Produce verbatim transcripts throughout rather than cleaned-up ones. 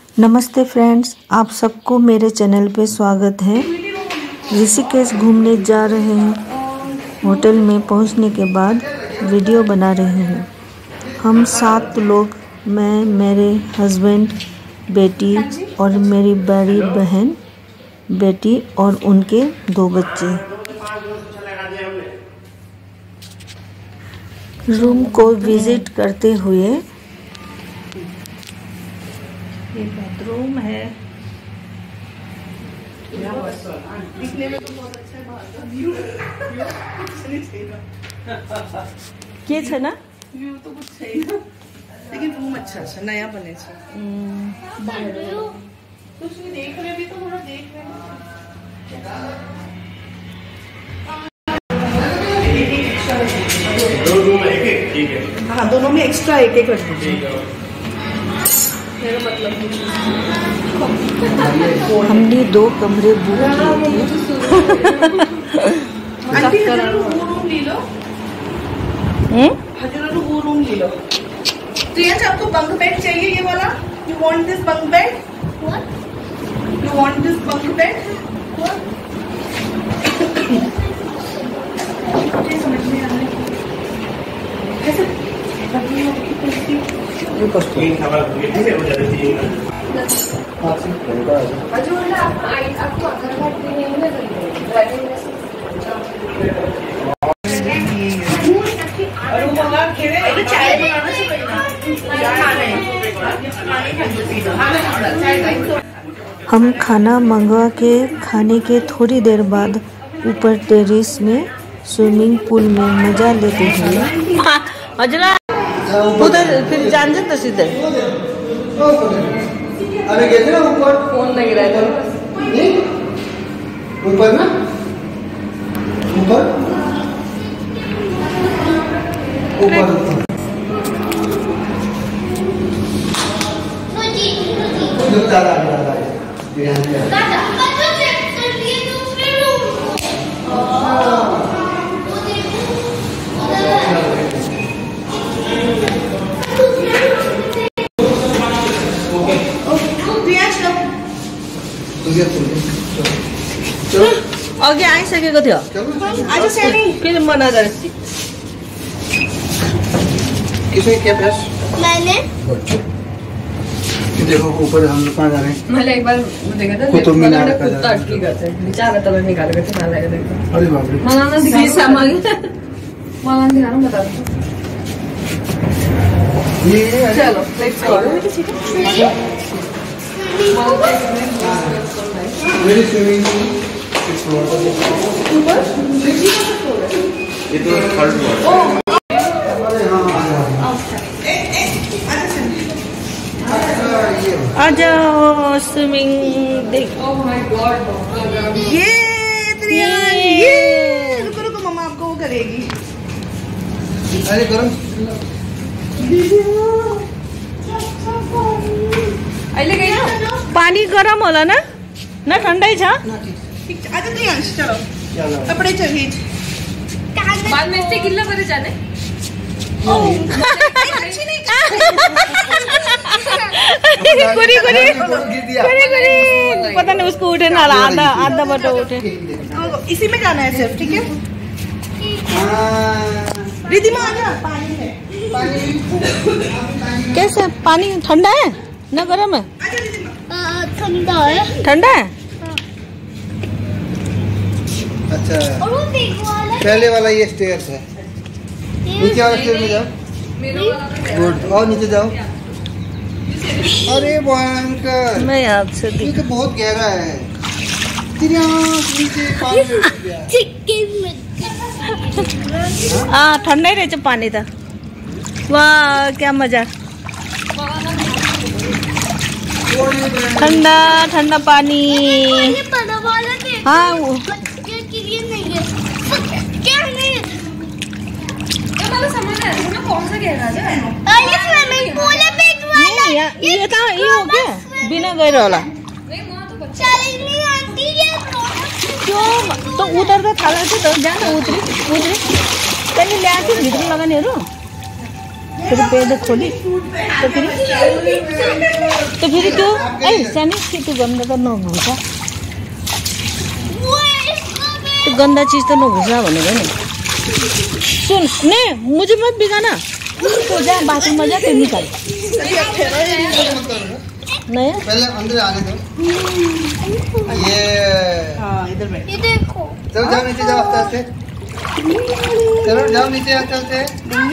नमस्ते फ्रेंड्स, आप सबको मेरे चैनल पे स्वागत है। ऋषिकेश घूमने जा रहे हैं। होटल में पहुंचने के बाद वीडियो बना रहे हैं। हम सात लोग, मैं, मेरे हस्बैंड, बेटी और मेरी बड़ी बहन बेटी और उनके दो बच्चे। रूम को विजिट करते हुए ये बेडरूम है। दिखने में तो बहुत अच्छा है। व्यू के छ ना व्यू तो कुछ है ना, लेकिन रूम अच्छा है, नया बने छे। कुछ नहीं देख रहे भी तो थोड़ा देख रहे दो रूम एक एक ठीक है। हाँ, दोनों में एक्स्ट्रा एक एक रख दीजिए। हमने दो कमरे बुक किए थे। आंटी वो रूम ले लो। हजूर वो रूम ले लो। तो यहाँ आपको बंक बेड चाहिए, ये वाला? You want this bunk bed? You want this bunk bed? समझ में आ रहा है कैसे तीन खबर है हो जाती है। अजून आपको आधार कार्ड नहीं ड्राइविंग हम खाना मंगवा के खाने के थोड़ी देर बाद ऊपर टेरेस में स्विमिंग पूल में मजा लेते हुए उधर फिर जान जाता सीधे। अरे गए थे ना ऊपर, फोन लग रहा है ऊपर ना, ऊपर ऊपर दादा दादा अघि आइसकेको थियो। आज फिर मना किसने क्या प्यास? मैंने देखो ऊपर हम लोग कहाँ जा रहे हैं। मैंने एक बार देखा था कुतुब मीनार का कुत्ता अटकी गया था, बेचारा तब निकाल के खा लगा देखो। अरे बाप रे, मलाना दिखा सामग्री मलाना दिखा रहा हूं, बता दो ये। चलो लेट्स गो। वेरी स्विमिंग ये तो थर्ड फ्लोर। आ जाओ स्विमिंग देख। ओह माय गॉड, ये ये रुको रुको, मम्मा आपको वो करेगी। अरे गरम अहिले गई ना, पानी गरम होला ना ना ठंडा छ? आज तो यहाँ चलो कपड़े चाहिए बाद में से गिल्ला करे जाने। अच्छी नहीं गुरी गुरी गुरी गुरी पता नहीं उसको उठे ना, आधा आधा बटा उठे। इसी में जाना है सिर्फ, ठीक है? रिधिमा आ जा, पानी है पानी। कैसे पानी ठंडा है ना गरम है? ठंडा है। ठंडा है? अच्छा, पहले वाला ये स्टेयर्स है, नीचे वाला स्टेयर में जाओ। गुड, और नीचे जाओ। अरे भयंकर, मैं आपसे ये तो बहुत गहरा है। नीचे हाँ ठंडा ही रहे पानी था। वाह क्या मजा, ठंडा ठंडा पानी। हाँ वो क्या नहीं कौन सा गहरा है? ये था ये हो गया बिना गहरा वाला। क्यों तो उतर तो थाला से तो जाना उतरी उतरी पहले ले आके भीतर लगाने रो। फिर पेड़ खोली तो फिर तो फिर क्यों अरे सानी कि तू गंदा तो नघुसा तो गंदा चीज तो नघुसा भनेको नि। सुन ने मुझे मत बिगाना, तो जा बाथरूम में जा के निकाल। नहीं पहले अंदर आने दो। ये हाँ इधर बैठ। ये देखो चलो जाओ नीचे जाओ आस्ते आस्ते, चलो जाओ नीचे आस्ते आस्ते।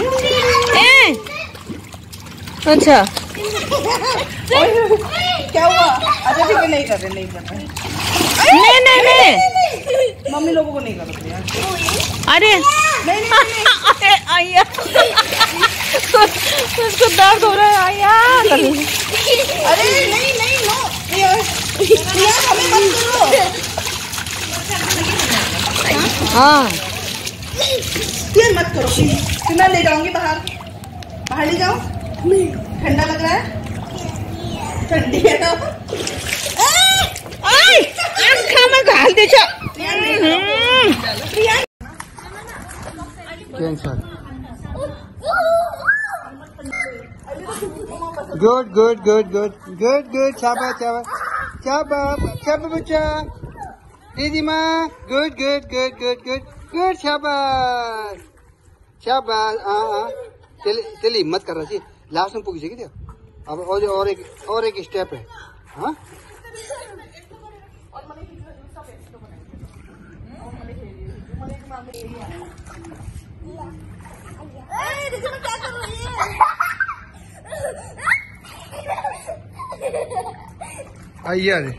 अच्छा क्या हुआ? अच्छा ठीक है, नहीं कर रहे नहीं कर रहे नहीं नहीं नहीं मम्मी लोगों को नहीं कर रहे यार। अरे नहीं नहीं अरे आया उसको दर्द हो रहा है आया। अरे नहीं नहीं नो यार हमें मत करो। हाँ यार मत करो फिर मैं ले जाऊंगी बाहर, बाहर ले जाओ। ठंडा लग रहा है? ठंडी है ना? में घाल दे good good good good good good शाबाश शाबाश शाबाश शाबाश बच्चा दीदी माँ good good good good good good शाबाश शाबाश। हाँ हाँ चल चल हिम्मत कर रहा लास्ट में पुगी क्या अब और और एक और एक स्टेप है। हाँ आइए अरे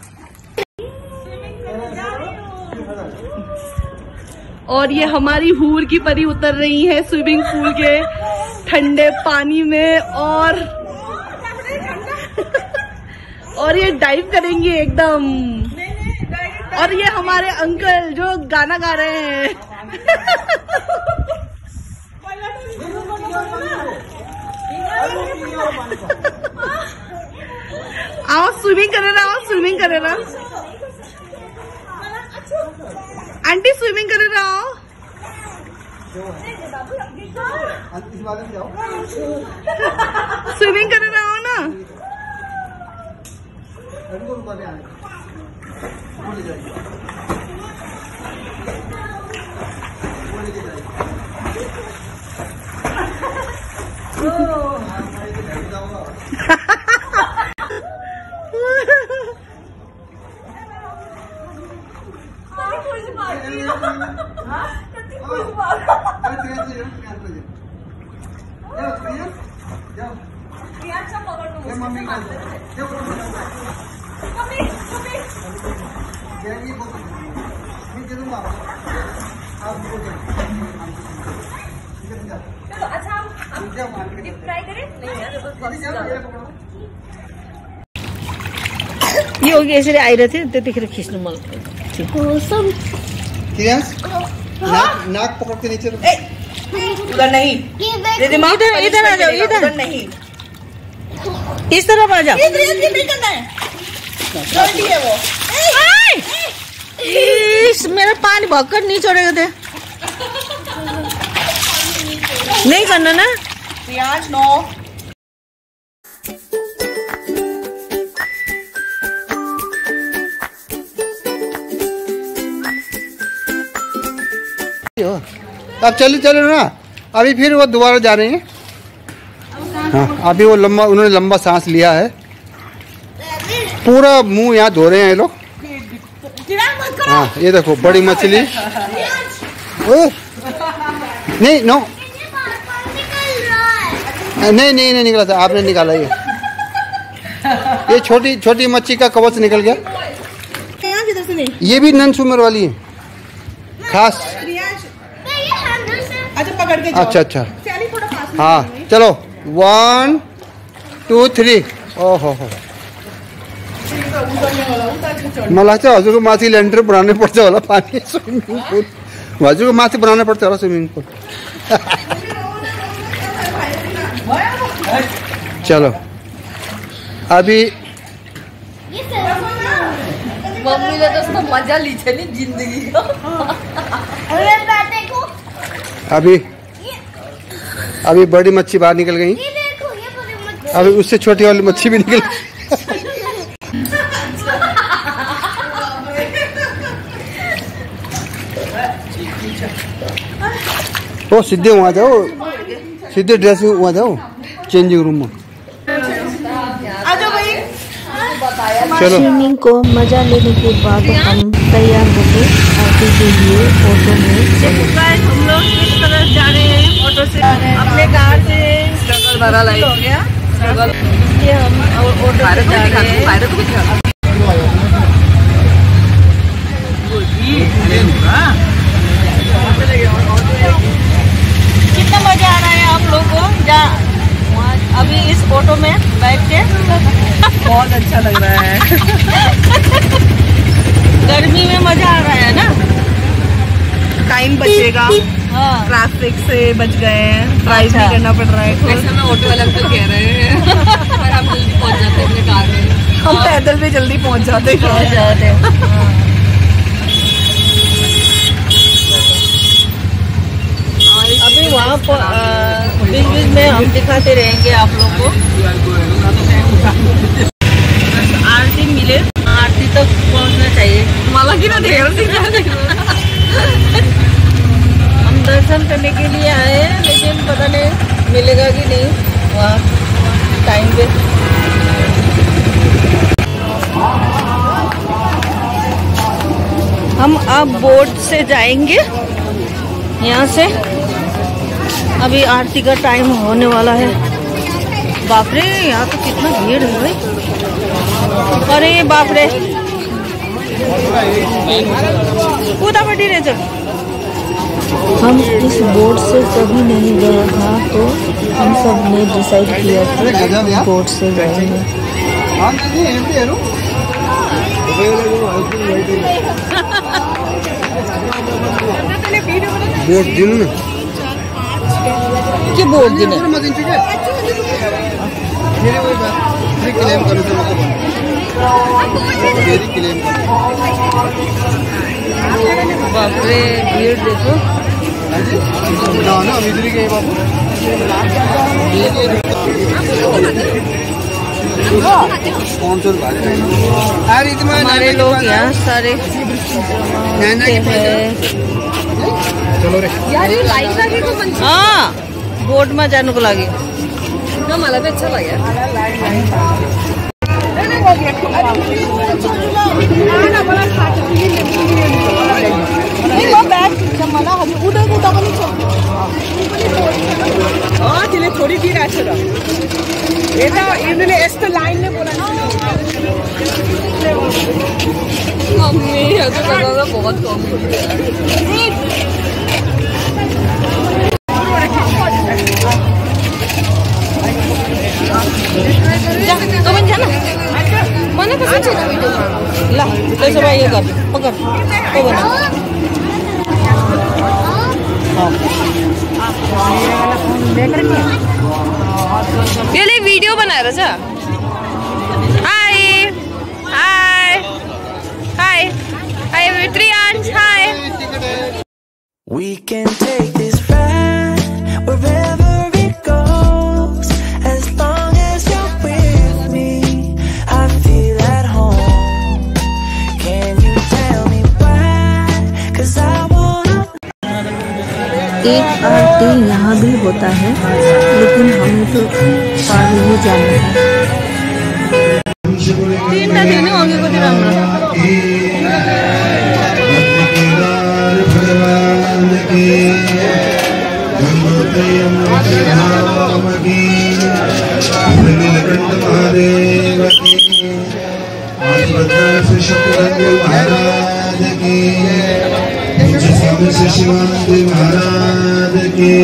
और ये हमारी हूर की परी उतर रही है स्विमिंग पूल के ठंडे पानी में और और ये डाइव करेंगे एकदम। और ये हमारे अंकल जो गाना गा रहे हैं। आओ स्विमिंग करे ना, आओ स्विमिंग करे ना आंटी, स्विमिंग करे ना आओ। स्विमिंग करे ना आओ ना। यो यसरी आइरहेको थियो त्यतिखेर खिच्नु मन नाक नाक पकड़ के नीचे उधर नहीं, इधर इधर आ जाओ, इधर नहीं, इस तरफ आ जाओ। है वो इस मेरा पानी भक्कर नहीं छोड़ेगा थे। नहीं करना ना प्रियांश नो। अब चलो चलो ना, अभी फिर वो दोबारा जा रही हैं। हाँ अभी वो लंबा उन्होंने लंबा सांस लिया है, पूरा मुंह यहाँ धो रहे हैं ये लोग। हाँ ये देखो बड़ी मछली। नहीं नो नहीं नहीं नहीं निकला था, आपने निकाला ये ये छोटी छोटी मच्छी का कवच निकल गया। ये भी नन सुमर वाली है खास। अच्छा पकड़ के जाओ। अच्छा अच्छा हाँ चलो वन टू थ्री। ओहो हो मला चाहिँ हजुरको माथि ल्यान्डर बनाउनै पर्छ होला पानी स्विमिङ पुल, हजुरको माथि बनाउनै पर्छ होला स्विमिङ पुल। चलो अभी मम्मीले जस्तो मजा लिन्छ नि जिन्दगीको। अभी अभी बड़ी मच्छी बाहर निकल गई, अभी उससे छोटी वाली मच्छी भी निकल ओ सीधे वहाँ जाओ, सीधे ड्रेसिंग वहाँ जाओ, चेंजिंग रूम में। चलो स्विमिंग को मजा लेने के बाद हम तैयार हो गए आरती के लिए ऑटो में। हम लोग इस तरफ जा रहे हैं ऑटो से, अपने कार से स्ट्रगल भरा लाइफ हो गया स्ट्रगल, इसलिए हम ऑटो से जा रहे हैं। कितना मजा आ रहा है आप लोग को जा अभी इस ऑटो में बैठ के? बहुत अच्छा लग रहा है। गर्मी में मजा आ रहा है ना, टाइम बचेगा। हाँ, ट्रैफिक से बच गए हैं, ड्राइव नहीं करना पड़ रहा है। ऐसा ना ऑटो वाले अंकल कह रहे हैं पर हम जल्दी पहुंच जाते हैं अपने कार में। हम पैदल भी जल्दी पहुंच जाते हैं पहुंच जाते हैं। अभी वहाँ पर बीच बीच में हम दिखाते रहेंगे आप लोग को। आरती मिले, आरती तक पहुँचना चाहिए। माला की ना हम दर्शन करने के लिए आए हैं, लेकिन पता नहीं मिलेगा कि नहीं वहाँ टाइम पे। हम अब बोट से जाएंगे यहाँ से। अभी आरती का टाइम होने वाला है। बाप रे, यहाँ तो कितना भीड़ है भाई। अरे बाप रे, कूदा पड़ी रे जब। हम इस बोट से कभी नहीं गए था, तो हम सब ने डिसाइड किया कि बोट से जाएंगे। बोट दिन में क्या बोट दिन है? बाप रे, भीड़ देखो। हमारे लोग यहाँ सारे चलो रे यार, ये लाइन लगी तो हाँ, बोट में जाने को लगे ना, मला भी अच्छा लगा। तिले थोड़ी देर आछे र এটা ইউনিলে এস্ত লাইনে बोला मम्मी ऐसा करना बहुत कम जा तो बन जाना mana कैसे चला वीडियो ला कैसे भाई ये कर पकड़ तो बना ये ले वीडियो बना रहा था। हाय हाय हाय हाय Triansh hi. We can take this ride wherever it goes, as long as you're with me. I feel at home. Can you tell me why? 'Cause I wanna. एक आरती यहाँ भी होता है, लेकिन हमें तो पार ही जाना है। तीन टा दिन होंगे को दिन हमरा महाराज के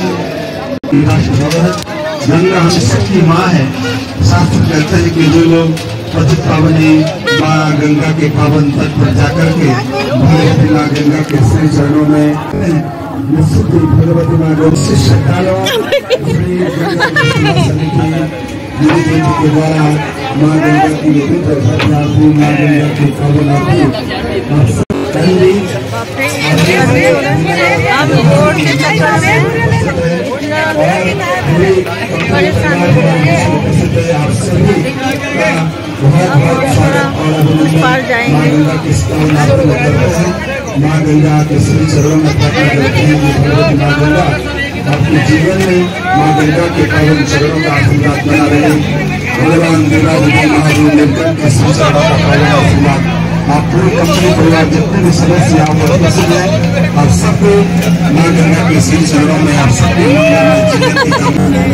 गंगा हम सबकी माँ है। शास्त्र कहता है कि जो लोग पतित पावनी माँ गंगा के पावन तट पर जाकर के भले माँ गंगा के श्री चरणों में भगवती माँ गौ से श्रद्धालु के द्वारा माँ गंगा की माँ गंगा के पावन कहीं भी आप रोड के चक्कर में इतना परेशानी हो रही है। आप सभी का बहुत बहुत स्वागत और उस पार जाएंगे। माँ गंगा के श्री चरणों में प्रार्थना करते हैं कि भगवती माँ गंगा आपके जीवन में माँ गंगा के पावन चरणों का आशीर्वाद बना रहे। भगवान देवराज महादेव नीलकंठ के श्री चरणों का पावन आशीर्वाद आप पूरे कंपनी परिवार जितने भी सदस्य यहाँ पर उपस्थित हैं, आप सबको माँ गंगा के श्री चरणों में आप सबके जीवन की कामना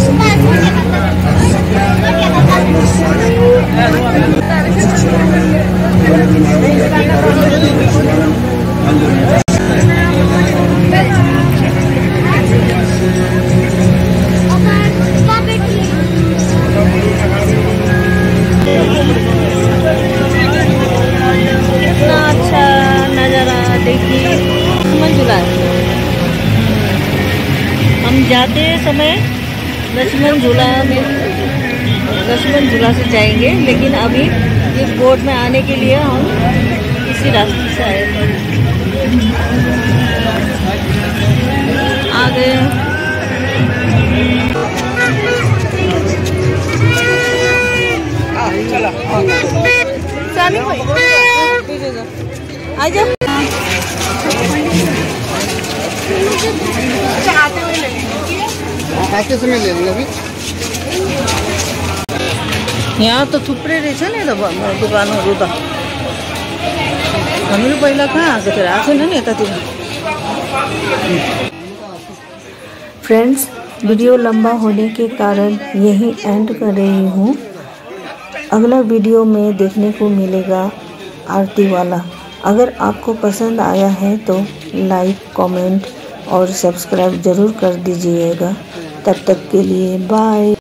हम जाते समय लक्ष्मण झूला में लक्ष्मण झूला से जाएंगे, लेकिन अभी इस बोट में आने के लिए हम इसी रास्ते से आए थे। आ गए आजा। खाते समय ले लेंगे अभी। यहाँ तो थुप्रै रहेछ नि त दुकानहरू त। हामीहरू पहिला कहाँ आएको थियो, आएको छैन नि यतातिर। फ्रेंड्स, वीडियो लंबा होने के कारण यही एंड कर रही हूँ। अगला वीडियो में देखने को मिलेगा आरती वाला। अगर आपको पसंद आया है तो लाइक, कमेंट और सब्सक्राइब ज़रूर कर दीजिएगा। तब तक के लिए बाय।